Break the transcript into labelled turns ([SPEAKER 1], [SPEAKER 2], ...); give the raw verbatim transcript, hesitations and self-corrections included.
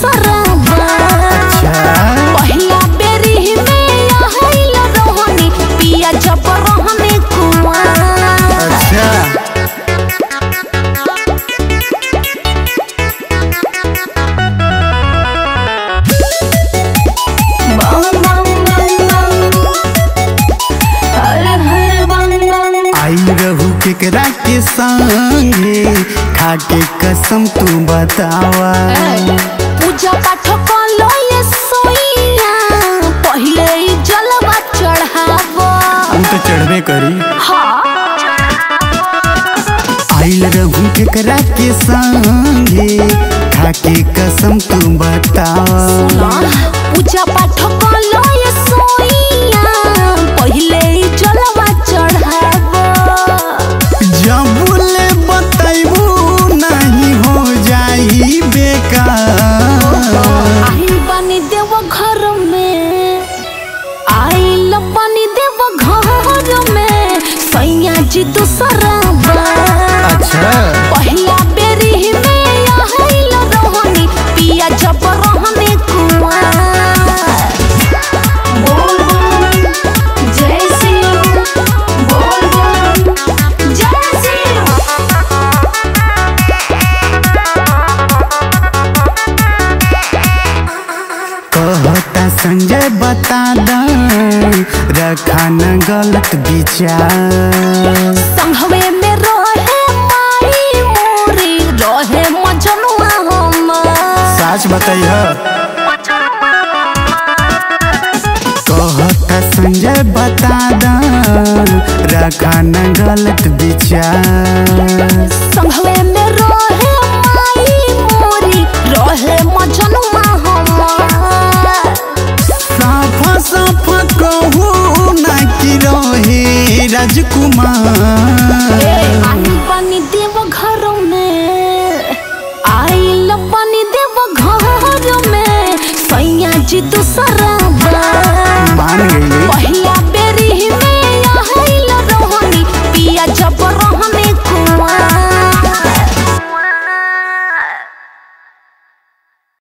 [SPEAKER 1] दूसरा पहला बेरी में आइल रोहनी पिया जब रहने कुआं। अच्छा
[SPEAKER 2] केकरा के संगे खाके कसम तू बतावा।
[SPEAKER 1] पूजा पाठ कलो ये सोइया पहले ही जलवा चढ़ावा।
[SPEAKER 2] हम तो चढ़बे करी।
[SPEAKER 1] हाँ
[SPEAKER 2] आइल रहू केकरा के संगे खाके कसम तू बतावा।
[SPEAKER 1] पूजा पाठ कलो ये सोइया पहले ही जलवा चढ़ावा।
[SPEAKER 2] जबले बताइबू नहीं हो जाई बेकार।
[SPEAKER 1] आइल बनी देव घर में आइल बनी देव घर में सैया जी दूसरा।
[SPEAKER 2] अच्छा
[SPEAKER 1] पहला बेरी में आइल रोहनी पिया जब रहने कुआं। बोल बोल जय सिंह बोल बोल जय सिंह।
[SPEAKER 2] कहता संजय बता द रखा न गलत विचार।
[SPEAKER 1] संघवे में रहे माई मोरी रहे मजनुआ हम।
[SPEAKER 2] सच बताइए। कहता संजय बता द रखा न गलत विचार।
[SPEAKER 1] संघवे में रहे माई मोरी रहे मजनुआ हम।
[SPEAKER 2] साफा साफा कहू ना कि रहे राजकुमार।
[SPEAKER 1] आइल बनी देव घर में आइल बनी देव घर में सैया जी दूसरा।